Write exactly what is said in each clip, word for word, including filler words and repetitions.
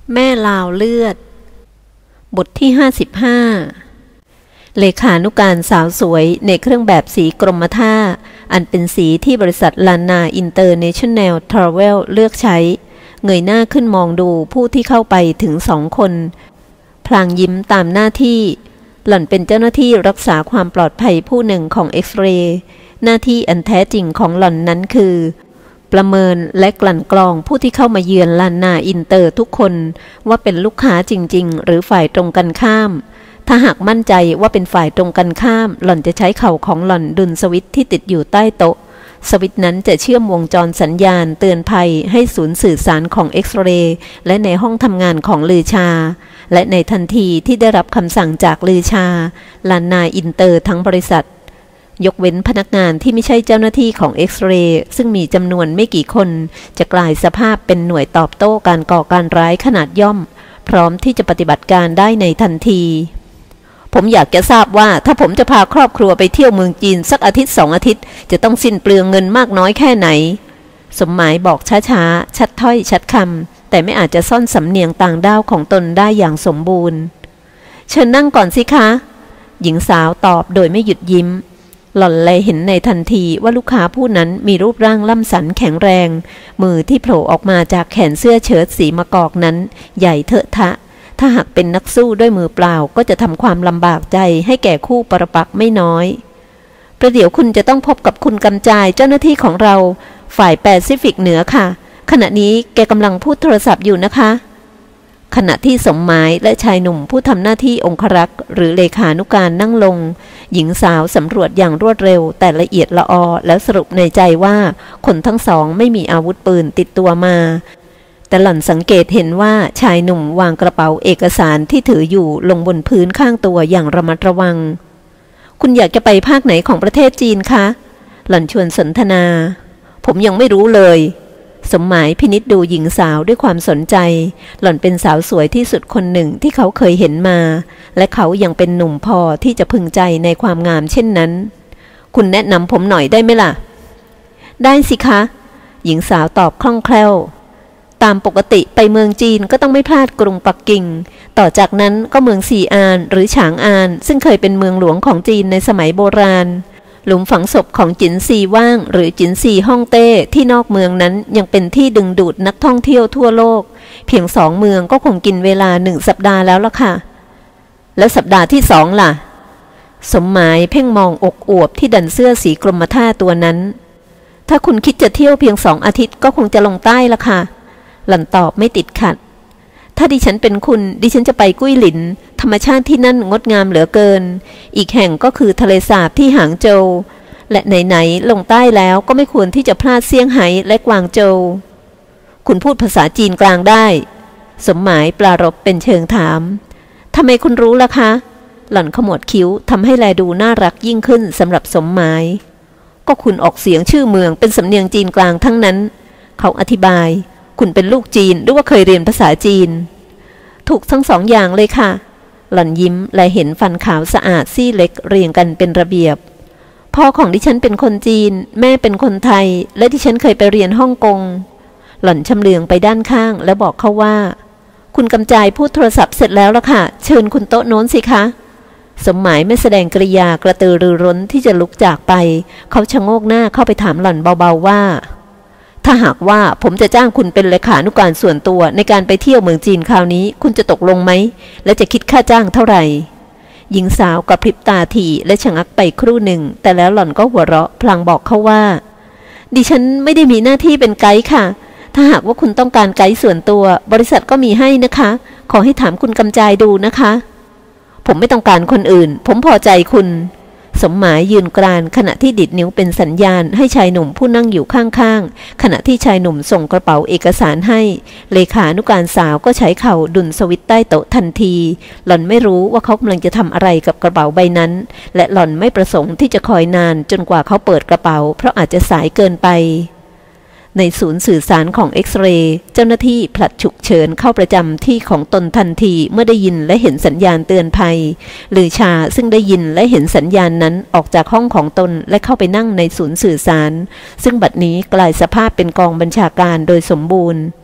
แม่ลาวเลือดบทที่ห้าสิบห้าเลขานุการสาวสวยในเครื่องแบบสีกรมท่าอันเป็นสีที่บริษัทลานาอินเตอร์เนชั่นแนลทราเวลเลือกใช้เงยหน้าขึ้นมองดูผู้ที่เข้าไปถึงสองคนพลางยิ้มตามหน้าที่หล่อนเป็นเจ้าหน้าที่รักษาความปลอดภัยผู้หนึ่งของเอ็กซเรย์หน้าที่อันแท้จริงของหล่อนนั้นคือประเมินและกลั่นกรองผู้ที่เข้ามาเยือนลานนาอินเตอร์ทุกคนว่าเป็นลูกค้าจริงๆหรือฝ่ายตรงกันข้ามถ้าหากมั่นใจว่าเป็นฝ่ายตรงกันข้ามหล่อนจะใช้เข่าของหล่อนดุลสวิตช์ที่ติดอยู่ใต้โต๊ะสวิตช์นั้นจะเชื่อมวงจรสัญญาณเตือนภัยให้ศูนย์สื่อสารของเอ็กซเรย์และในห้องทำงานของลือชาและในทันทีที่ได้รับคำสั่งจากลือชาลานนาอินเตอร์ทั้งบริษัทยกเว้นพนักงานที่ไม่ใช่เจ้าหน้าที่ของเอ็กซเรย์ซึ่งมีจำนวนไม่กี่คนจะกลายสภาพเป็นหน่วยตอบโต้การก่อการร้ายขนาดย่อมพร้อมที่จะปฏิบัติการได้ในทันทีผมอยากจะทราบว่าถ้าผมจะพาครอบครัวไปเที่ยวเมืองจีนสักอาทิตย์สองอาทิตย์จะต้องสิ้นเปลืองเงินมากน้อยแค่ไหนสมหมายบอกช้าๆชัดถ้อยชัดคำแต่ไม่อาจจะซ่อนสำเนียงต่างด้าวของตนได้อย่างสมบูรณ์เชิญนั่งก่อนสิคะหญิงสาวตอบโดยไม่หยุดยิ้มหล่อนเลยเห็นในทันทีว่าลูกค้าผู้นั้นมีรูปร่างล่ำสันแข็งแรงมือที่โผล่ออกมาจากแขนเสื้อเชิ้ตสีมะกอกนั้นใหญ่เถอะทะถ้าหากเป็นนักสู้ด้วยมือเปล่าก็จะทำความลำบากใจให้แก่คู่ปรปักษ์ไม่น้อยประเดี๋ยวคุณจะต้องพบกับคุณกำจายเจ้าหน้าที่ของเราฝ่ายแปซิฟิกเหนือค่ะขณะนี้แกกำลังพูดโทรศัพท์อยู่นะคะขณะที่สมหมายและชายหนุ่มผู้ทำหน้าที่องครักษ์หรือเลขานุการนั่งลงหญิงสาวสำรวจอย่างรวดเร็วแต่ละเอียดละออแล้วสรุปในใจว่าคนทั้งสองไม่มีอาวุธปืนติดตัวมาแต่หล่อนสังเกตเห็นว่าชายหนุ่มวางกระเป๋าเอกสารที่ถืออยู่ลงบนพื้นข้างตัวอย่างระมัดระวังคุณอยากจะไปภาคไหนของประเทศจีนคะหล่อนชวนสนทนาผมยังไม่รู้เลยสมหมายพินิจดูหญิงสาวด้วยความสนใจหล่อนเป็นสาวสวยที่สุดคนหนึ่งที่เขาเคยเห็นมาและเขายังเป็นหนุ่มพอที่จะพึงใจในความงามเช่นนั้นคุณแนะนำผมหน่อยได้ไหมล่ะได้สิคะหญิงสาวตอบคล่องแคล่วตามปกติไปเมืองจีนก็ต้องไม่พลาดกรุงปักกิ่งต่อจากนั้นก็เมืองซีอานหรือฉางอานซึ่งเคยเป็นเมืองหลวงของจีนในสมัยโบราณหลุมฝังศพของจินซีว่างหรือจินซีฮ่องเต้ที่นอกเมืองนั้นยังเป็นที่ดึงดูดนักท่องเที่ยวทั่วโลกเพียงสองเมืองก็คงกินเวลาหนึ่งสัปดาห์แล้วล่ะค่ะแล้วสัปดาห์ที่สองล่ะสมหมายเพ่งมองอกอวบที่ดันเสื้อสีกรมท่าตัวนั้นถ้าคุณคิดจะเที่ยวเพียงสองอาทิตย์ก็คงจะลงใต้ละค่ะหล่อนตอบไม่ติดขัดถ้าดิฉันเป็นคุณดิฉันจะไปกุ้ยหลินธรรมชาติที่นั่นงดงามเหลือเกินอีกแห่งก็คือทะเลสาบที่หางโจวและไหนๆลงใต้แล้วก็ไม่ควรที่จะพลาดเซี่ยงไฮ้และกวางโจวคุณพูดภาษาจีนกลางได้สมหมายปรารภเป็นเชิงถามทำไมคุณรู้ล่ะคะหล่อนขมวดคิ้วทำให้แลดูน่ารักยิ่งขึ้นสำหรับสมหมายก็คุณออกเสียงชื่อเมืองเป็นสำเนียงจีนกลางทั้งนั้นเขาอธิบายคุณเป็นลูกจีนหรือว่าเคยเรียนภาษาจีนถูกทั้งสองอย่างเลยค่ะหล่อนยิ้มและเห็นฟันขาวสะอาดซี่เล็กเรียงกันเป็นระเบียบพ่อของดิฉันเป็นคนจีนแม่เป็นคนไทยและดิฉันเคยไปเรียนฮ่องกงหล่อนชำเลืองไปด้านข้างแล้วบอกเขาว่าคุณกำจายพูดโทรศัพท์เสร็จแล้วล่ะค่ะเชิญคุณโต๊ะโน้นสิคะสมหมายไม่แสดงกริยากระตือรือร้นที่จะลุกจากไปเขาชะโงกหน้าเข้าไปถามหล่อนเบาๆว่าถ้าหากว่าผมจะจ้างคุณเป็นเลขานุการส่วนตัวในการไปเที่ยวเมืองจีนคราวนี้คุณจะตกลงไหมและจะคิดค่าจ้างเท่าไหร่หญิงสาวกระพริบตาถี่และชะงักไปครู่หนึ่งแต่แล้วหล่อนก็หัวเราะพลางบอกเขาว่าดิฉันไม่ได้มีหน้าที่เป็นไกด์ค่ะถ้าหากว่าคุณต้องการไกด์ส่วนตัวบริษัทก็มีให้นะคะขอให้ถามคุณกำจายดูนะคะผมไม่ต้องการคนอื่นผมพอใจคุณสมหมายยืนกรานขณะที่ดิดนิ้วเป็นสัญญาณให้ชายหนุ่มผู้นั่งอยู่ข้างๆขณะที่ชายหนุ่มส่งกระเป๋าเอกสารให้เลขานุการสาวก็ใช้เข่าดุลสวิตช์ใต้โต๊ะทันทีหล่อนไม่รู้ว่าเขากำลังจะทำอะไรกับกระเป๋าใบนั้นและหล่อนไม่ประสงค์ที่จะคอยนานจนกว่าเขาเปิดกระเป๋าเพราะอาจจะสายเกินไปในศูนย์สื่อสารของเอ็กซเรย์เจ้าหน้าที่ผลัดฉุกเฉินเข้าประจำที่ของตนทันทีเมื่อได้ยินและเห็นสัญญาณเตือนภัยลือชาซึ่งได้ยินและเห็นสัญญาณนั้นออกจากห้องของตนและเข้าไปนั่งในศูนย์สื่อสารซึ่งบัดนี้กลายสภาพเป็นกองบัญชาการโดยสมบูรณ์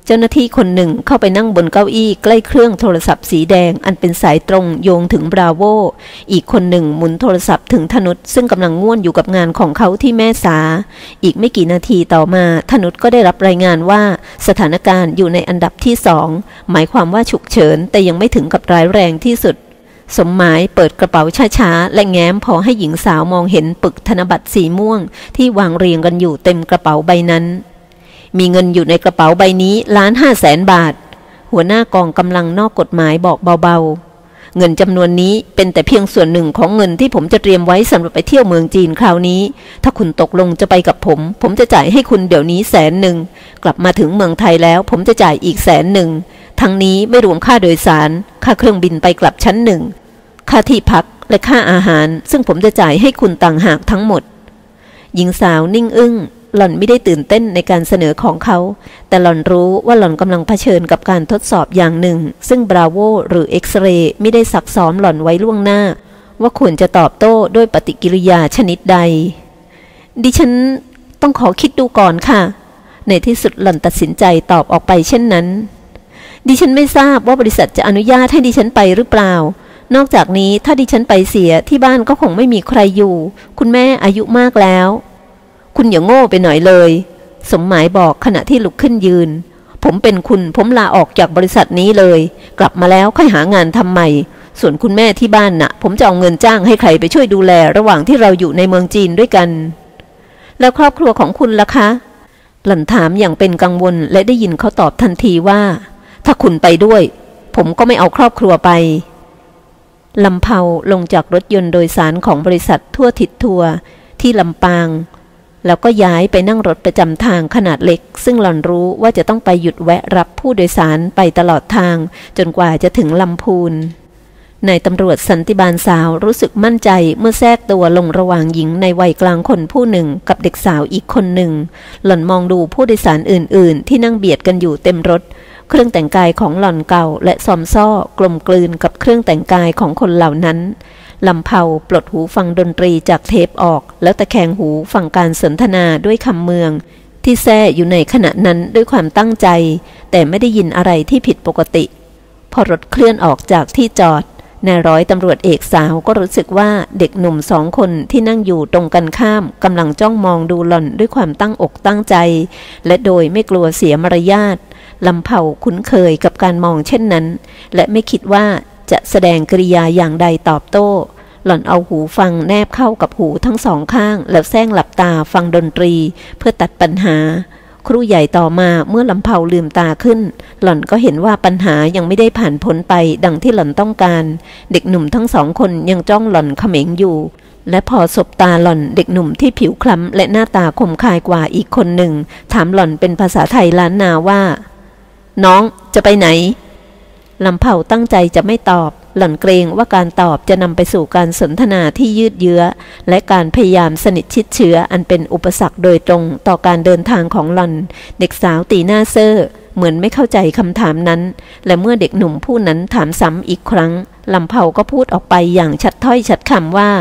จ้าหน้าที่คนหนึ่งเข้าไปนั่งบนเก้าอี้ใกล้เครื่องโทรศัพท์สีแดงอันเป็นสายตรงโยงถึงบราโวอีกคนหนึ่งหมุนโทรศัพท์ถึงธนุชซึ่งกำลังง่วนอยู่กับงานของเขาที่แม่สาอีกไม่กี่นาทีต่อมาธนุชก็ได้รับรายงานว่าสถานการณ์อยู่ในอันดับที่สองหมายความว่าฉุกเฉินแต่ยังไม่ถึงกับร้ายแรงที่สุดสมหมายเปิดกระเป๋าช้าๆและแง้มพอให้หญิงสาวมองเห็นปึกธนบัตรสีม่วงที่วางเรียงกันอยู่เต็มกระเป๋าใบนั้นมีเงินอยู่ในกระเป๋าใบนี้ล้านห้าแสนบาทหัวหน้ากองกำลังนอกกฎหมายบอกเบาๆเงินจำนวนนี้เป็นแต่เพียงส่วนหนึ่งของเงินที่ผมจะเตรียมไว้สำหรับไปเที่ยวเมืองจีนคราวนี้ถ้าคุณตกลงจะไปกับผมผมจะจ่ายให้คุณเดี๋ยวนี้แสนหนึ่งกลับมาถึงเมืองไทยแล้วผมจะจ่ายอีกแสนหนึ่งทั้งนี้ไม่รวมค่าโดยสารค่าเครื่องบินไปกลับชั้นหนึ่งค่าที่พักและค่าอาหารซึ่งผมจะจ่ายให้คุณต่างหากทั้งหมดหญิงสาวนิ่งอึ้งหล่อนไม่ได้ตื่นเต้นในการเสนอของเขาแต่หล่อนรู้ว่าหล่อนกำลังเผชิญกับการทดสอบอย่างหนึ่งซึ่งบราโวหรือเอ็กซเรย์ไม่ได้ซักซ้อมหล่อนไว้ล่วงหน้าว่าควรจะตอบโต้ด้วยปฏิกิริยาชนิดใดดิฉันต้องขอคิดดูก่อนค่ะในที่สุดหล่อนตัดสินใจตอบออกไปเช่นนั้นดิฉันไม่ทราบว่าบริษัทจะอนุญาตให้ดิฉันไปหรือเปล่านอกจากนี้ถ้าดิฉันไปเสียที่บ้านก็คงไม่มีใครอยู่คุณแม่อายุมากแล้วคุณอย่าโง่ไปหน่อยเลยสมหมายบอกขณะที่ลุกขึ้นยืนผมเป็นคุณผมลาออกจากบริษัทนี้เลยกลับมาแล้วค่อยหางานทำใหม่ส่วนคุณแม่ที่บ้านน่ะผมจะเอาเงินจ้างให้ใครไปช่วยดูแลระหว่างที่เราอยู่ในเมืองจีนด้วยกันแล้วครอบครัวของคุณล่ะคะหล่อนถามอย่างเป็นกังวลและได้ยินเขาตอบทันทีว่าถ้าคุณไปด้วยผมก็ไม่เอาครอบครัวไปลำเผาลงจากรถยนต์โดยสารของบริษัททั่วทิศทัวร์ที่ลำปางแล้วก็ย้ายไปนั่งรถประจำทางขนาดเล็กซึ่งหล่อนรู้ว่าจะต้องไปหยุดแวะรับผู้โดยสารไปตลอดทางจนกว่าจะถึงลำพูนนายตำรวจสันติบาลสาวรู้สึกมั่นใจเมื่อแทรกตัวลงระหว่างหญิงในวัยกลางคนผู้หนึ่งกับเด็กสาวอีกคนหนึ่งหล่อนมองดูผู้โดยสารอื่นๆที่นั่งเบียดกันอยู่เต็มรถเครื่องแต่งกายของหล่อนเก่าและซอมซ้อกลมกลืนกับเครื่องแต่งกายของคนเหล่านั้นลำเผาปลดหูฟังดนตรีจากเทปออกแล้วตะแคงหูฟังการสนทนาด้วยคำเมืองที่แซ่อยู่ในขณะนั้นด้วยความตั้งใจแต่ไม่ได้ยินอะไรที่ผิดปกติพอรถเคลื่อนออกจากที่จอดนายร้อยตำรวจเอกสาวก็รู้สึกว่าเด็กหนุ่มสองคนที่นั่งอยู่ตรงกันข้ามกำลังจ้องมองดูหล่อนด้วยความตั้งอกตั้งใจและโดยไม่กลัวเสียมารยาทลำเผาคุ้นเคยกับการมองเช่นนั้นและไม่คิดว่าจะแสดงกริยาอย่างใดตอบโต้หล่อนเอาหูฟังแนบเข้ากับหูทั้งสองข้างแล้วแซงหลับตาฟังดนตรีเพื่อตัดปัญหาครู่ใหญ่ต่อมาเมื่อลำเผาลืมตาขึ้นหล่อนก็เห็นว่าปัญหายังไม่ได้ผ่านพ้นไปดังที่หล่อนต้องการเด็กหนุ่มทั้งสองคนยังจ้องหล่อนเขม็งอยู่และพอสบตาหล่อนเด็กหนุ่มที่ผิวคล้ำและหน้าตาคมคายกว่าอีกคนหนึ่งถามหล่อนเป็นภาษาไทยล้านนาว่าน้องจะไปไหนลำเผาตั้งใจจะไม่ตอบหล่อนเกรงว่าการตอบจะนำไปสู่การสนทนาที่ยืดเยื้อและการพยายามสนิทชิดเชื้ออันเป็นอุปสรรคโดยตรงต่อการเดินทางของหล่อนเด็กสาวตีหน้าเซ่อเหมือนไม่เข้าใจคำถามนั้นและเมื่อเด็กหนุ่มผู้นั้นถามซ้ำอีกครั้งลำเผาก็พูดออกไปอย่างชัดถ้อยชัดคำว่า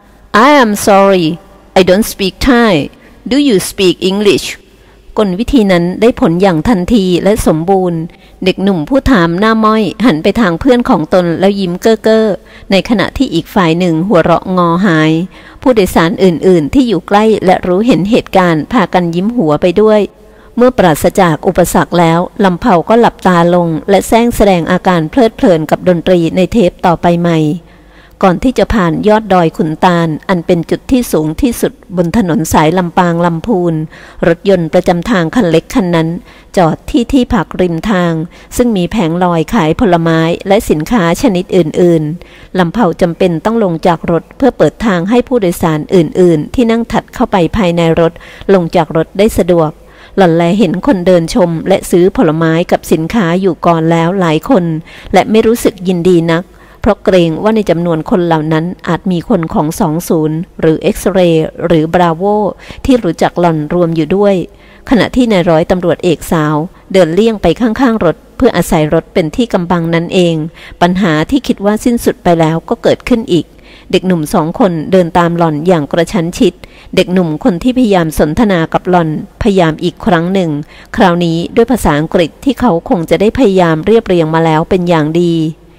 I am sorry I don't speak Thai Do you speak Englishกลวิธีนั้นได้ผลอย่างทันทีและสมบูรณ์เด็กหนุ่มผู้ถามหน้าม้อยหันไปทางเพื่อนของตนแล้วยิ้มเก้อเก้อในขณะที่อีกฝ่ายหนึ่งหัวเราะงอหายผู้โดยสารอื่นๆที่อยู่ใกล้และรู้เห็นเหตุการณ์พากันยิ้มหัวไปด้วยเมื่อปราศจากอุปสรรคแล้วลำเผาก็หลับตาลงและแซงแสดงอาการเพลิดเพลินกับดนตรีในเทปต่อไปใหม่ก่อนที่จะผ่านยอดดอยขุนตาลอันเป็นจุดที่สูงที่สุดบนถนนสายลำปางลำพูนรถยนต์ประจำทางคันเล็กคันนั้นจอดที่ที่พักริมทางซึ่งมีแผงลอยขายผลไม้และสินค้าชนิดอื่นๆลำเผาจำเป็นต้องลงจากรถเพื่อเปิดทางให้ผู้โดยสารอื่นๆที่นั่งถัดเข้าไปภายในรถลงจากรถได้สะดวกหล่อนแลเห็นคนเดินชมและซื้อผลไม้กับสินค้าอยู่ก่อนแล้วหลายคนและไม่รู้สึกยินดีนักเพราะเกรงว่าในจำนวนคนเหล่านั้นอาจมีคนของสองศูนย์หรือเอ็กซเรย์หรือบราโวที่รู้จักหล่อนรวมอยู่ด้วยขณะที่นายร้อยตำรวจเอกสาวเดินเลี่ยงไปข้างๆรถเพื่ออาศัยรถเป็นที่กำบังนั้นเองปัญหาที่คิดว่าสิ้นสุดไปแล้วก็เกิดขึ้นอีกเด็กหนุ่มสองคนเดินตามหล่อนอย่างกระชั้นชิดเด็กหนุ่มคนที่พยายามสนทนากับหล่อนพยายามอีกครั้งหนึ่งคราวนี้ด้วยภาษาอังกฤษที่เขาคงจะได้พยายามเรียบเรียงมาแล้วเป็นอย่างดี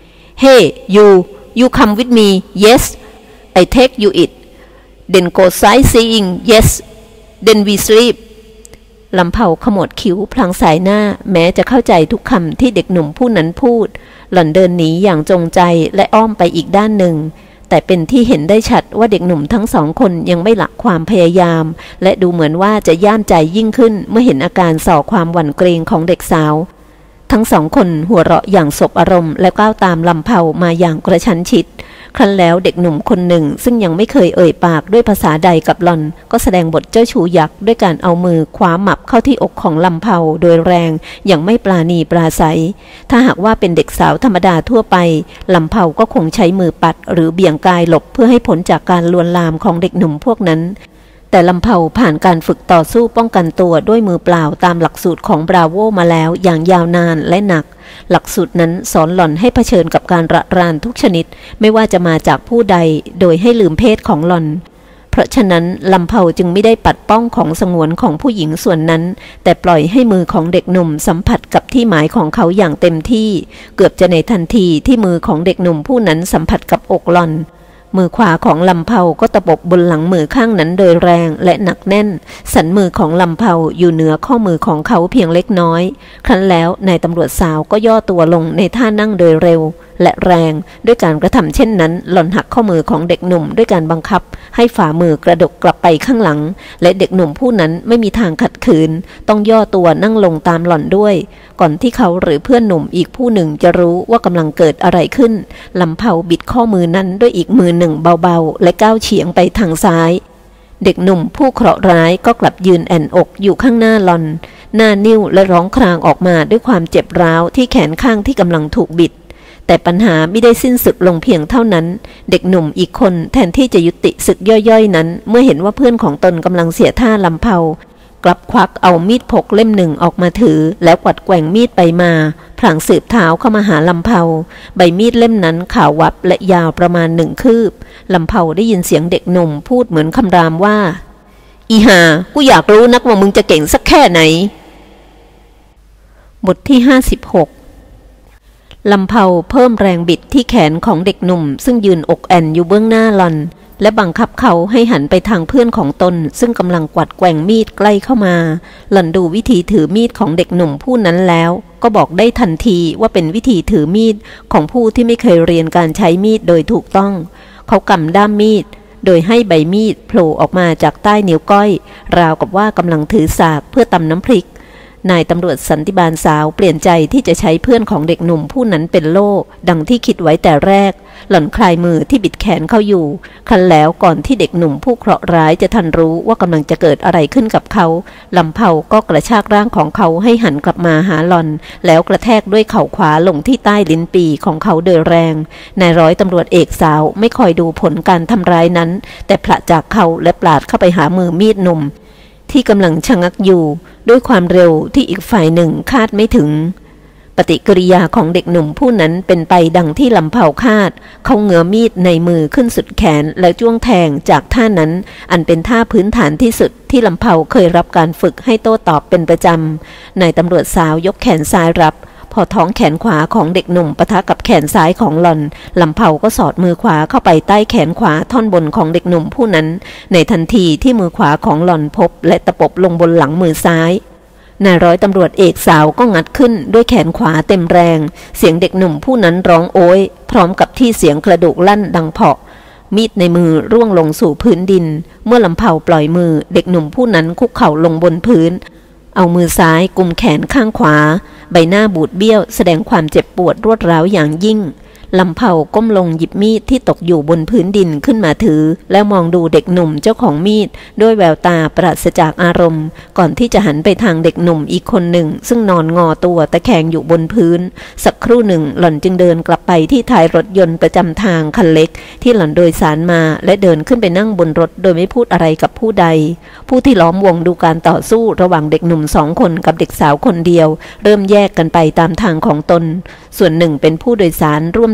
Hey you you come with me yes I take you it then go sightseeing yes then we sleep ลำเผาขมวดคิ้วพลางสายหน้าแม้จะเข้าใจทุกคำที่เด็กหนุ่มผู้นั้นพูดหล่อนเดินหนีอย่างจงใจและอ้อมไปอีกด้านหนึ่งแต่เป็นที่เห็นได้ชัดว่าเด็กหนุ่มทั้งสองคนยังไม่ละความพยายามและดูเหมือนว่าจะย่ามใจยิ่งขึ้นเมื่อเห็นอาการส่อความหวั่นเกรงของเด็กสาวทั้งสองคนหัวเราะอย่างสบอารมณ์และก้าวตามลำเผามาอย่างกระชั้นชิดครั้นแล้วเด็กหนุ่มคนหนึ่งซึ่งยังไม่เคยเอ่ยปากด้วยภาษาใดกับหล่อนก็แสดงบทเจ้าชู้ยักษ์ด้วยการเอามือคว้าหมับเข้าที่อกของลำเผาโดยแรงอย่างไม่ปราณีปราศัยถ้าหากว่าเป็นเด็กสาวธรรมดาทั่วไปลำเผาก็คงใช้มือปัดหรือเบี่ยงกายหลบเพื่อให้พ้นจากการลวนลามของเด็กหนุ่มพวกนั้นแต่ลำเผาผ่านการฝึกต่อสู้ป้องกันตัวด้วยมือเปล่าตามหลักสูตรของบราโวมาแล้วอย่างยาวนานและหนักหลักสูตรนั้นสอนหล่อนให้เผชิญกับการระรานทุกชนิดไม่ว่าจะมาจากผู้ใดโดยให้ลืมเพศของหล่อนเพราะฉะนั้นลำเผาจึงไม่ได้ปัดป้องของสงวนของผู้หญิงส่วนนั้นแต่ปล่อยให้มือของเด็กหนุ่มสัมผัสกับที่หมายของเขาอย่างเต็มที่เกือบจะในทันทีที่มือของเด็กหนุ่มผู้นั้นสัมผัสกับอกหล่อนมือขวาของลำเผาก็ตะปบบนหลังมือข้างนั้นโดยแรงและหนักแน่นสันมือของลำเผาอยู่เหนือข้อมือของเขาเพียงเล็กน้อยครั้นแล้วนายตำรวจสาวก็ย่อตัวลงในท่านั่งโดยเร็วและแรงด้วยการกระทำเช่นนั้นหล่อนหักข้อมือของเด็กหนุ่มด้วยการบังคับให้ฝ่ามือกระดกกลับไปข้างหลังและเด็กหนุ่มผู้นั้นไม่มีทางขัดขืนต้องย่อตัวนั่งลงตามหล่อนด้วยก่อนที่เขาหรือเพื่อนหนุ่มอีกผู้หนึ่งจะรู้ว่ากำลังเกิดอะไรขึ้นลำเผาบิดข้อมือนั้นด้วยอีกมือหนึ่งเบาๆและก้าวเฉียงไปทางซ้ายเด็กหนุ่มผู้เคราะห์ร้ายก็กลับยืนแอนอกอยู่ข้างหน้าหล่อนหน้านิ้วและร้องครางออกมาด้วยความเจ็บร้าวที่แขนข้างที่กำลังถูกบิดแต่ปัญหาไม่ได้สิ้นสุดลงเพียงเท่านั้นเด็กหนุ่มอีกคนแทนที่จะยุติศึกย่อยๆนั้นเมื่อเห็นว่าเพื่อนของตนกำลังเสียท่าลำเผากลับควักเอามีดพกเล่มหนึ่งออกมาถือแล้วกวัดแกว่งมีดไปมาพลางสืบเท้าเข้ามาหาลำเผาใบมีดเล่มนั้นขาววับและยาวประมาณหนึ่งคืบลำเผาได้ยินเสียงเด็กหนุ่มพูดเหมือนคำรามว่าอีห่ากูอยากรู้นักว่ามึงจะเก่งสักแค่ไหนบทที่ห้าสิบหกลำเผาเพิ่มแรงบิดที่แขนของเด็กหนุ่มซึ่งยืนอกแอนอยู่เบื้องหน้าหล่อนและบังคับเขาให้หันไปทางเพื่อนของตนซึ่งกำลังกวัดแกว่งมีดใกล้เข้ามาหล่อนดูวิธีถือมีดของเด็กหนุ่มผู้นั้นแล้วก็บอกได้ทันทีว่าเป็นวิธีถือมีดของผู้ที่ไม่เคยเรียนการใช้มีดโดยถูกต้องเขากำด้ามมีดโดยให้ใบมีดโผล่ออกมาจากใต้นิ้วก้อยราวกับว่ากำลังถือสากเพื่อตำน้ำพริกนายตำรวจสันติบาลสาวเปลี่ยนใจที่จะใช้เพื่อนของเด็กหนุ่มผู้นั้นเป็นโล่ดังที่คิดไว้แต่แรกหล่อนคลายมือที่บิดแขนเขาอยู่ครั้นแล้วก่อนที่เด็กหนุ่มผู้เคราะห์ร้ายจะทันรู้ว่ากำลังจะเกิดอะไรขึ้นกับเขาลำเผาก็กระชากร่างของเขาให้หันกลับมาหาหล่อนแล้วกระแทกด้วยเข่าขวาลงที่ใต้ลิ้นปีของเขาโดยแรงนายร้อยตำรวจเอกสาวไม่คอยดูผลการทำร้ายนั้นแต่ผละจากเขาและปลาดเข้าไปหามือมีดหนุ่มที่กำลังชะงักอยู่ด้วยความเร็วที่อีกฝ่ายหนึ่งคาดไม่ถึงปฏิกิริยาของเด็กหนุ่มผู้นั้นเป็นไปดังที่ลำเผาคาดเขาเงื้อมีดในมือขึ้นสุดแขนแล้วจ้วงแทงจากท่านั้นอันเป็นท่าพื้นฐานที่สุดที่ลำเผาเคยรับการฝึกให้โต้ตอบเป็นประจำนายตำรวจสาวยกแขนซ้ายรับพอท้องแขนขวาของเด็กหนุ่มปะทะกับแขนซ้ายของหล่อนลำเผาก็สอดมือขวาเข้าไปใต้แขนขวาท่อนบนของเด็กหนุ่มผู้นั้นในทันทีที่มือขวาของหล่อนพบและตะปบลงบนหลังมือซ้ายนายร้อยตำรวจเอกสาวก็งัดขึ้นด้วยแขนขวาเต็มแรงเสียงเด็กหนุ่มผู้นั้นร้องโอยพร้อมกับที่เสียงกระดูกลั่นดังเพาะมีดในมือร่วงลงสู่พื้นดินเมื่อลำเผาปล่อยมือเด็กหนุ่มผู้นั้นคุกเข่าลงบนพื้นเอามือซ้ายกุมแขนข้างขวาใบหน้าบูดเบี้ยวแสดงความเจ็บปวดรวดร้าวอย่างยิ่งลำเผาก้มลงหยิบมีดที่ตกอยู่บนพื้นดินขึ้นมาถือแล้วมองดูเด็กหนุ่มเจ้าของมีดด้วยแววตาปราศจากอารมณ์ก่อนที่จะหันไปทางเด็กหนุ่มอีกคนหนึ่งซึ่งนอนงอตัวตะแคงอยู่บนพื้นสักครู่หนึ่งหล่อนจึงเดินกลับไปที่ท้ายรถยนต์ประจำทางคันเล็กที่หล่อนโดยสารมาและเดินขึ้นไปนั่งบนรถโดยไม่พูดอะไรกับผู้ใดผู้ที่ล้อมวงดูการต่อสู้ระหว่างเด็กหนุ่มสองคนกับเด็กสาวคนเดียวเริ่มแยกกันไปตามทางของตนส่วนหนึ่งเป็นผู้โดยสารร่วม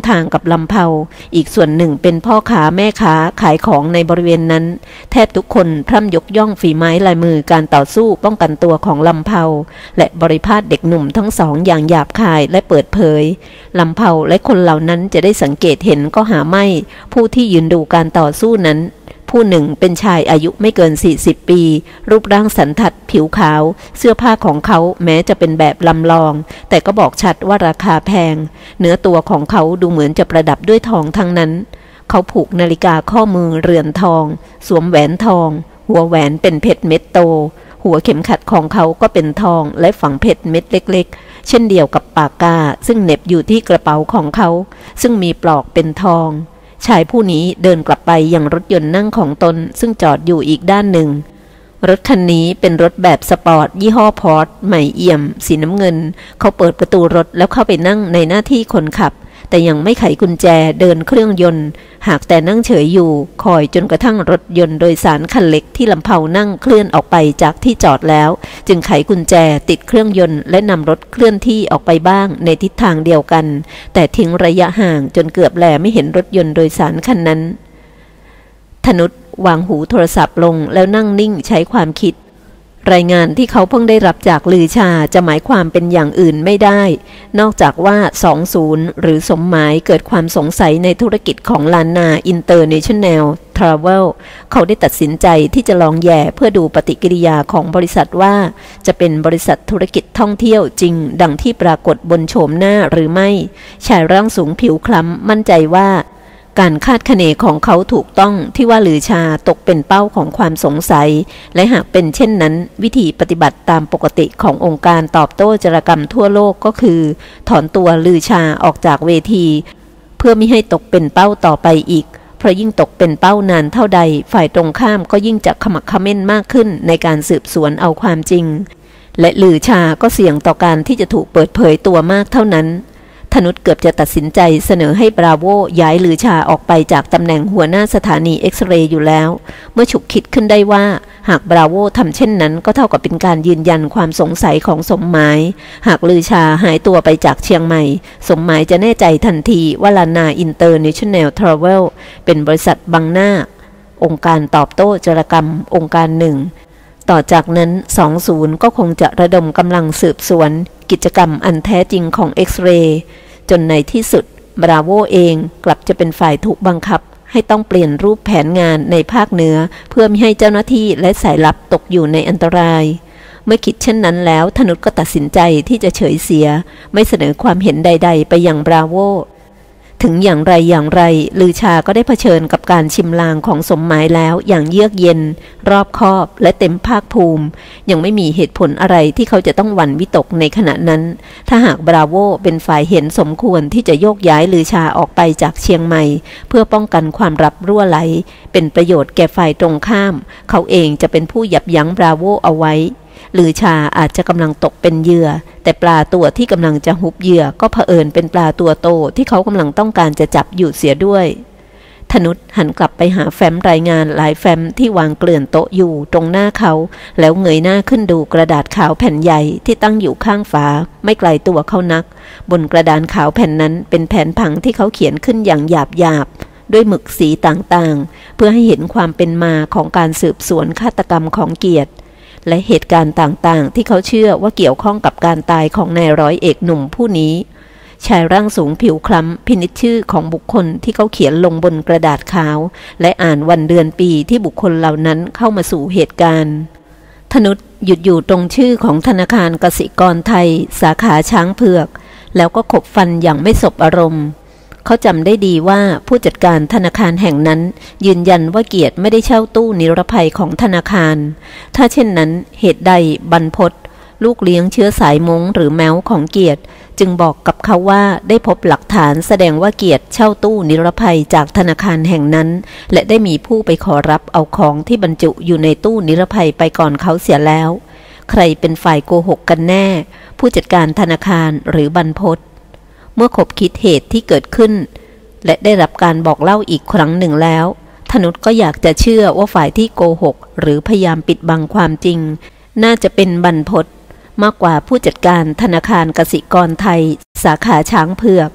ทางกับลำเผาอีกส่วนหนึ่งเป็นพ่อค้าแม่ค้าขายของในบริเวณนั้นแทบทุกคนพร่ำยกย่องฝีไม้ลายมือการต่อสู้ป้องกันตัวของลำเผาและบริพาทเด็กหนุ่มทั้งสองอย่างหยาบคายและเปิดเผยลำเผาและคนเหล่านั้นจะได้สังเกตเห็นก็หาไม่ผู้ที่ยืนดูการต่อสู้นั้นผู้หนึ่งเป็นชายอายุไม่เกินสี่สิบปีรูปร่างสันทัดผิวขาวเสื้อผ้าของเขาแม้จะเป็นแบบลำลองแต่ก็บอกชัดว่าราคาแพงเนื้อตัวของเขาดูเหมือนจะประดับด้วยทองทั้งนั้นเขาผูกนาฬิกาข้อมือเรือนทองสวมแหวนทองหัวแหวนเป็นเพชรเม็ดโตหัวเข็มขัดของเขาก็เป็นทองและฝังเพชรเม็ดเล็กๆเช่นเดียวกับปากกาซึ่งเหน็บอยู่ที่กระเป๋าของเขาซึ่งมีปลอกเป็นทองชายผู้นี้เดินกลับไปยังรถยนต์นั่งของตนซึ่งจอดอยู่อีกด้านหนึ่งรถคันนี้เป็นรถแบบสปอร์ตยี่ห้อพอร์ชใหม่เอี่ยมสีน้ำเงินเขาเปิดประตูรถแล้วเข้าไปนั่งในหน้าที่คนขับแต่ยังไม่ไขกุญแจเดินเครื่องยนต์หากแต่นั่งเฉยอยู่คอยจนกระทั่งรถยนต์โดยสารคันเล็กที่ลำเผานั่งเคลื่อนออกไปจากที่จอดแล้วจึงไขกุญแจติดเครื่องยนต์และนำรถเคลื่อนที่ออกไปบ้างในทิศทางเดียวกันแต่ทิ้งระยะห่างจนเกือบแลไม่เห็นรถยนต์โดยสารคันนั้นธนุชวางหูโทรศัพท์ลงแล้วนั่งนิ่งใช้ความคิดรายงานที่เขาเพิ่งได้รับจากลือชาจะหมายความเป็นอย่างอื่นไม่ได้นอกจากว่าสองสิบหรือสมหมายเกิดความสงสัยในธุรกิจของลานาอินเตอร์เนชั่นแนลทราเวลเขาได้ตัดสินใจที่จะลองแย่เพื่อดูปฏิกิริยาของบริษัทว่าจะเป็นบริษัทธุรกิจท่องเที่ยวจริงดังที่ปรากฏบนโฉมหน้าหรือไม่ชายร่างสูงผิวคล้ำมั่นใจว่าการคาดคะเนของเขาถูกต้องที่ว่าลือชาตกเป็นเป้าของความสงสัยและหากเป็นเช่นนั้นวิธีปฏิบัติตามปกติขององค์การตอบโต้จารกรรมทั่วโลกก็คือถอนตัวลือชาออกจากเวทีเพื่อไม่ให้ตกเป็นเป้าต่อไปอีกเพราะยิ่งตกเป็นเป้านานเท่าใดฝ่ายตรงข้ามก็ยิ่งจะขมักเขม้นมากขึ้นในการสืบสวนเอาความจริงและลือชาก็เสี่ยงต่อการที่จะถูกเปิดเผยตัวมากเท่านั้นธนุชเกือบจะตัดสินใจเสนอให้บราโวย้ายลือชาออกไปจากตำแหน่งหัวหน้าสถานีเอ็กซเรย์อยู่แล้วเมื่อฉุกคิดขึ้นได้ว่าหากบราโวทำเช่นนั้นก็เท่ากับเป็นการยืนยันความสงสัยของสมหมายหากลือชาหายตัวไปจากเชียงใหม่สมหมายจะแน่ใจทันทีว่าลานาอินเตอร์เนชั่นแนลทราเวลเป็นบริษัทบังหน้าองค์การตอบโต้จารกรรมองค์การหนึ่งต่อจากนั้นสองสิบก็คงจะระดมกำลังสืบสวนกิจกรรมอันแท้จริงของเอ็กซเรย์จนในที่สุดบราโวเองกลับจะเป็นฝ่ายถูกบังคับให้ต้องเปลี่ยนรูปแผนงานในภาคเหนือเพื่อไม่ให้เจ้าหน้าที่และสายลับตกอยู่ในอันตรายเมื่อคิดเช่นนั้นแล้วธนุชก็ตัดสินใจที่จะเฉยเสียไม่เสนอความเห็นใดๆไปยังบราโวถึงอย่างไรอย่างไรลือชาก็ได้เผชิญกับการชิมลางของสมหมายแล้วอย่างเยือกเย็นรอบคอบและเต็มภาคภูมิยังไม่มีเหตุผลอะไรที่เขาจะต้องหวั่นวิตกในขณะนั้นถ้าหากบราโวเป็นฝ่ายเห็นสมควรที่จะโยกย้ายลือชาออกไปจากเชียงใหม่เพื่อป้องกันความลับรั่วไหลเป็นประโยชน์แก่ฝ่ายตรงข้ามเขาเองจะเป็นผู้ยับยั้งบราโวเอาไว้ลือชาอาจจะกำลังตกเป็นเหยื่อแต่ปลาตัวที่กำลังจะหุบเหยื่อก็เผอิญเป็นปลาตัวโตที่เขากำลังต้องการจะจับอยู่เสียด้วยธนุชหันกลับไปหาแฟ้มรายงานหลายแฟ้มที่วางเกลื่อนโต๊ะอยู่ตรงหน้าเขาแล้วเงยหน้าขึ้นดูกระดาษขาวแผ่นใหญ่ที่ตั้งอยู่ข้างฝาไม่ไกลตัวเขานักบนกระดานขาวแผ่นนั้นเป็นแผนผังที่เขาเขียนขึ้นอย่างหยาบหยาบด้วยหมึกสีต่างๆเพื่อให้เห็นความเป็นมาของการสืบสวนฆาตกรรมของเกียรติและเหตุการณ์ต่างๆที่เขาเชื่อว่าเกี่ยวข้องกับการตายของนายร้อยเอกหนุ่มผู้นี้ชายร่างสูงผิวคล้ำพินิจชื่อของบุคคลที่เขาเขียนลงบนกระดาษขาวและอ่านวันเดือนปีที่บุคคลเหล่านั้นเข้ามาสู่เหตุการณ์ธนุชหยุดอยู่ตรงชื่อของธนาคารกสิกรไทยสาขาช้างเผือกแล้วก็ขบฟันอย่างไม่สบอารมณ์เขาจำได้ดีว่าผู้จัดการธนาคารแห่งนั้นยืนยันว่าเกียรติไม่ได้เช่าตู้นิรภัยของธนาคารถ้าเช่นนั้นเหตุใดบรรพตลูกเลี้ยงเชื้อสายม้งหรือแม้วของเกียรติจึงบอกกับเขาว่าได้พบหลักฐานแสดงว่าเกียรติเช่าตู้นิรภัยจากธนาคารแห่งนั้นและได้มีผู้ไปขอรับเอาของที่บรรจุอยู่ในตู้นิรภัยไปก่อนเขาเสียแล้วใครเป็นฝ่ายโกหกกันแน่ผู้จัดการธนาคารหรือบรรพตเมื่อคบคิดเหตุที่เกิดขึ้นและได้รับการบอกเล่าอีกครั้งหนึ่งแล้วธนุชก็อยากจะเชื่อว่าฝ่ายที่โกหกหรือพยายามปิดบังความจริงน่าจะเป็นบรรพตมากกว่าผู้จัดการธนาคารกสิกรไทยสาขาช้างเผือก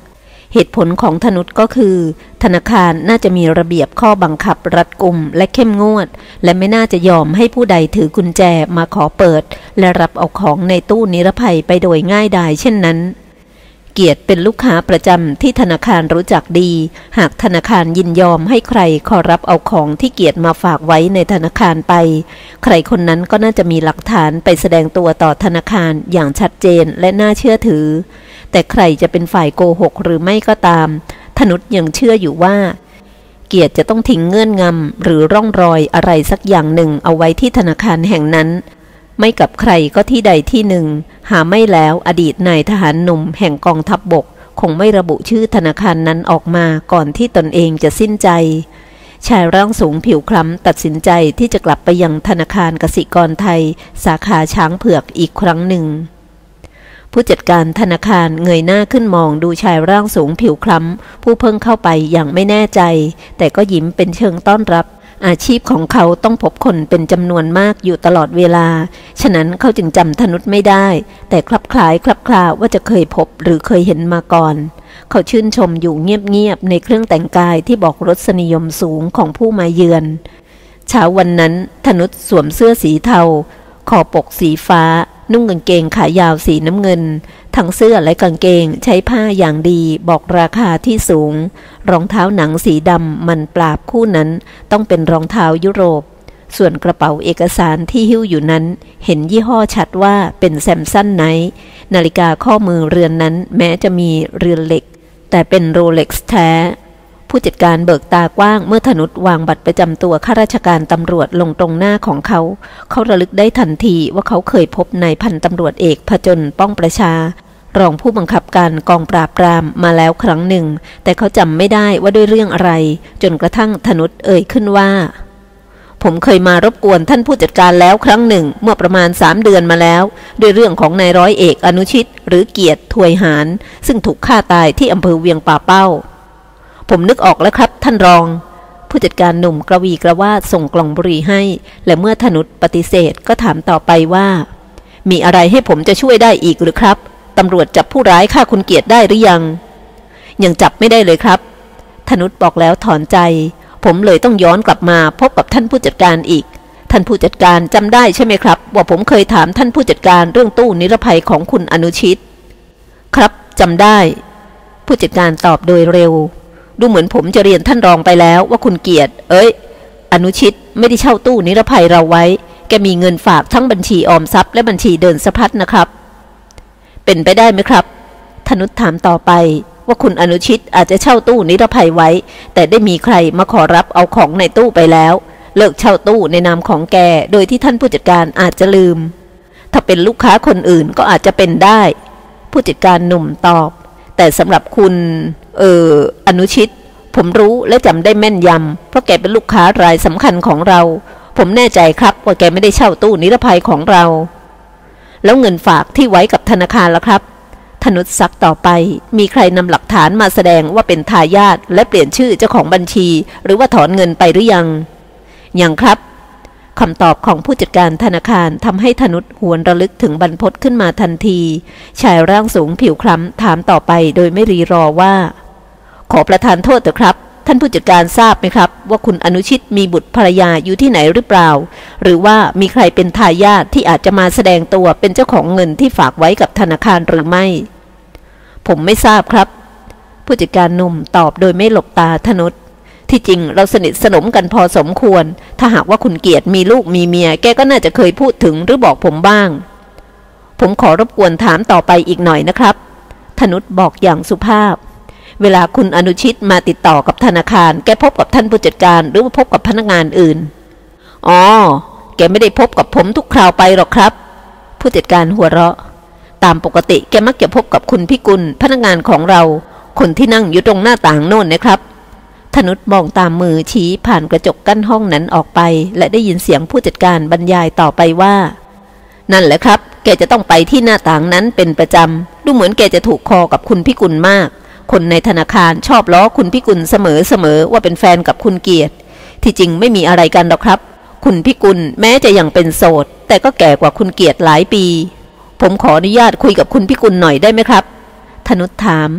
เหตุผลของธนุชก็คือธนาคารน่าจะมีระเบียบข้อบังคับรัดกุมและเข้มงวดและไม่น่าจะยอมให้ผู้ใดถือกุญแจมาขอเปิดและรับเอาของในตู้นิรภัยไปโดยง่ายดายเช่นนั้นเกียรติเป็นลูกค้าประจำที่ธนาคารรู้จักดีหากธนาคารยินยอมให้ใครขอรับเอาของที่เกียรติมาฝากไว้ในธนาคารไปใครคนนั้นก็น่าจะมีหลักฐานไปแสดงตัวต่อธนาคารอย่างชัดเจนและน่าเชื่อถือแต่ใครจะเป็นฝ่ายโกหกหรือไม่ก็ตามธนุชยังเชื่ออยู่ว่าเกียรติจะต้องทิ้งเงื่อนงำหรือร่องรอยอะไรสักอย่างหนึ่งเอาไว้ที่ธนาคารแห่งนั้นไม่กับใครก็ที่ใดที่หนึ่งหาไม่แล้วอดีตนายทหารหนุ่มแห่งกองทัพบกคงไม่ระบุชื่อธนาคารนั้นออกมาก่อนที่ตนเองจะสิ้นใจชายร่างสูงผิวคล้ำตัดสินใจที่จะกลับไปยังธนาคารกสิกรไทยสาขาช้างเผือกอีกครั้งหนึ่งผู้จัดการธนาคารเงยหน้าขึ้นมองดูชายร่างสูงผิวคล้ำผู้เพิ่งเข้าไปอย่างไม่แน่ใจแต่ก็ยิ้มเป็นเชิงต้อนรับอาชีพของเขาต้องพบคนเป็นจำนวนมากอยู่ตลอดเวลาฉะนั้นเขาจึงจำธนุชไม่ได้แต่คลับคล้ายคลับคลาว่าจะเคยพบหรือเคยเห็นมาก่อนเขาชื่นชมอยู่เงียบๆในเครื่องแต่งกายที่บอกรสนิยมสูงของผู้มาเยือนเช้าวันนั้นธนุชสวมเสื้อสีเทาคอปกสีฟ้านุ่งกางเกงขายาวสีน้ำเงินทั้งเสื้อและกางเกงใช้ผ้าอย่างดีบอกราคาที่สูงรองเท้าหนังสีดำมันปราบคู่นั้นต้องเป็นรองเท้ายุโรปส่วนกระเป๋าเอกสารที่หิ้วอยู่นั้นเห็นยี่ห้อชัดว่าเป็นแซมสันไนท์นาฬิกาข้อมือเรือนนั้นแม้จะมีเรือนเหล็กแต่เป็นโรเล็กซ์แท้ผู้จัดการเบิกตากว้างเมื่อธนุชวางบัตรประจำตัวข้าราชการตำรวจลงตรงหน้าของเขาเขาระลึกได้ทันทีว่าเขาเคยพบนายพันตำรวจเอกผจญป้องประชารองผู้บังคับการกองปราบปรามมาแล้วครั้งหนึ่งแต่เขาจำไม่ได้ว่าด้วยเรื่องอะไรจนกระทั่งธนุชเอ่ยขึ้นว่าผมเคยมารบกวนท่านผู้จัดการแล้วครั้งหนึ่งเมื่อประมาณสามเดือนมาแล้วด้วยเรื่องของนายร้อยเอกอนุชิตหรือเกียรติถวยหารซึ่งถูกฆ่าตายที่อำเภอเวียงป่าเป้าผมนึกออกแล้วครับท่านรองผู้จัดการหนุ่มกระวีกระวาดส่งกล่องบุหรี่ให้และเมื่อธนุชปฏิเสธก็ถามต่อไปว่ามีอะไรให้ผมจะช่วยได้อีกหรือครับตำรวจจับผู้ร้ายฆ่าคุณเกียรติได้หรือยังยังจับไม่ได้เลยครับธนุชบอกแล้วถอนใจผมเลยต้องย้อนกลับมาพบกับท่านผู้จัดการอีกท่านผู้จัดการจำได้ใช่ไหมครับว่าผมเคยถามท่านผู้จัดการเรื่องตู้นิรภัยของคุณอนุชิตครับจำได้ผู้จัดการตอบโดยเร็วดูเหมือนผมจะเรียนท่านรองไปแล้วว่าคุณเกียรติเอ้ยอนุชิตไม่ได้เช่าตู้นิรภัยเราไว้แกมีเงินฝากทั้งบัญชีออมทรัพย์และบัญชีเดินสะพัดนะครับเป็นไปได้ไหมครับธนุชถามต่อไปว่าคุณอนุชิตอาจจะเช่าตู้นิรภัยไว้แต่ได้มีใครมาขอรับเอาของในตู้ไปแล้วเลิกเช่าตู้ในนามของแกโดยที่ท่านผู้จัดการอาจจะลืมถ้าเป็นลูกค้าคนอื่นก็อาจจะเป็นได้ผู้จัดการหนุ่มตอบแต่สำหรับคุณเอออนุชิตผมรู้และจำได้แม่นยำเพราะแกเป็นลูกค้ารายสำคัญของเราผมแน่ใจครับว่าแกไม่ได้เช่าตู้นิรภัยของเราแล้วเงินฝากที่ไว้กับธนาคารล่ะครับธนุชซักต่อไปมีใครนำหลักฐานมาแสดงว่าเป็นทายาทและเปลี่ยนชื่อเจ้าของบัญชีหรือว่าถอนเงินไปหรือยังยังครับคำตอบของผู้จัดการธนาคารทำให้ธนุชหวนระลึกถึงบรรพตขึ้นมาทันทีชายร่างสูงผิวคล้ำถามต่อไปโดยไม่รีรอว่าขอประทานโทษเถอะครับท่านผู้จัดการทราบไหมครับว่าคุณอนุชิตมีบุตรภรรยาอยู่ที่ไหนหรือเปล่าหรือว่ามีใครเป็นทายาทที่อาจจะมาแสดงตัวเป็นเจ้าของเงินที่ฝากไว้กับธนาคารหรือไม่ผมไม่ทราบครับผู้จัดการหนุ่มตอบโดยไม่หลบตาธนุชที่จริงเราสนิทสนมกันพอสมควรถ้าหากว่าคุณเกียรติมีลูกมีเมียแกก็น่าจะเคยพูดถึงหรือบอกผมบ้างผมขอรบกวนถามต่อไปอีกหน่อยนะครับธนุชบอกอย่างสุภาพเวลาคุณอนุชิตมาติดต่อกับธนาคารแกพบกับท่านผู้จัดการหรือว่าพบกับพนักงานอื่นอ๋อแกไม่ได้พบกับผมทุกคราวไปหรอกครับผู้จัดการหัวเราะตามปกติแกมักจะพบกับคุณพิกุลพนักงานของเราคนที่นั่งอยู่ตรงหน้าต่างโน่นนะครับธนุชมองตามมือชี้ผ่านกระจกกั้นห้องนั้นออกไปและได้ยินเสียงผู้จัดการบรรยายต่อไปว่านั่นแหละครับแกจะต้องไปที่หน้าต่างนั้นเป็นประจำดูเหมือนแกจะถูกคอกับคุณพิกุลมากคนในธนาคารชอบล้อคุณพิกุลเสมอๆว่าเป็นแฟนกับคุณเกียรติที่จริงไม่มีอะไรกันหรอกครับคุณพิกุลแม้จะยังเป็นโสดแต่ก็แก่กว่าคุณเกียรติหลายปีผมขออนุญาตคุยกับคุณพิกุลหน่อยได้ไหมครับธนุชถามช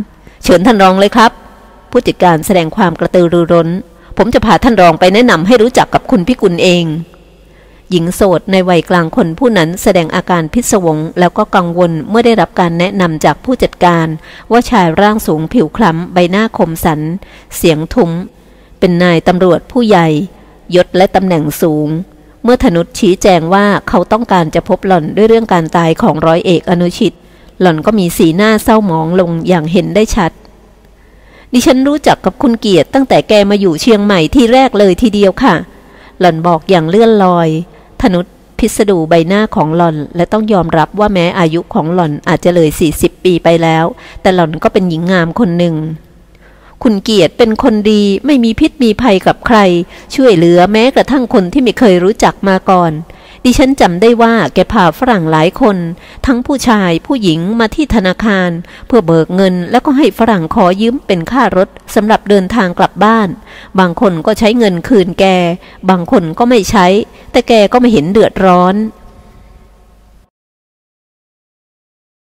ชิญท่านรองเลยครับผู้จัดการแสดงความกระตือรือร้นผมจะพาท่านรองไปแนะนำให้รู้จักกับคุณพิกุลเองหญิงโสดในวัยกลางคนผู้นั้นแสดงอาการพิศวงแล้วก็กังวลเมื่อได้รับการแนะนำจากผู้จัดการว่าชายร่างสูงผิวคล้ำใบหน้าคมสันเสียงทุ้มเป็นนายตำรวจผู้ใหญ่ยศและตำแหน่งสูงเมื่อธนุชชี้แจงว่าเขาต้องการจะพบหล่อนด้วยเรื่องการตายของร้อยเอกอนุชิตหล่อนก็มีสีหน้าเศร้าหมองลงอย่างเห็นได้ชัดดิฉันรู้จักกับคุณเกียรติตั้งแต่แกมาอยู่เชียงใหม่ที่แรกเลยทีเดียวค่ะหล่อนบอกอย่างเลื่อนลอยธนุชพิสดูใบหน้าของหล่อนและต้องยอมรับว่าแม้อายุของหล่อนอาจจะเลยสี่สิบปีไปแล้วแต่หล่อนก็เป็นหญิงงามคนหนึ่งคุณเกียรติเป็นคนดีไม่มีพิษมีภัยกับใครช่วยเหลือแม้กระทั่งคนที่ไม่เคยรู้จักมาก่อนดิฉันจำได้ว่าแกพาฝรั่งหลายคนทั้งผู้ชายผู้หญิงมาที่ธนาคารเพื่อเบิกเงินแล้วก็ให้ฝรั่งขอยืมเป็นค่ารถสำหรับเดินทางกลับบ้านบางคนก็ใช้เงินคืนแกบางคนก็ไม่ใช้แต่แกก็ไม่เห็นเดือดร้อน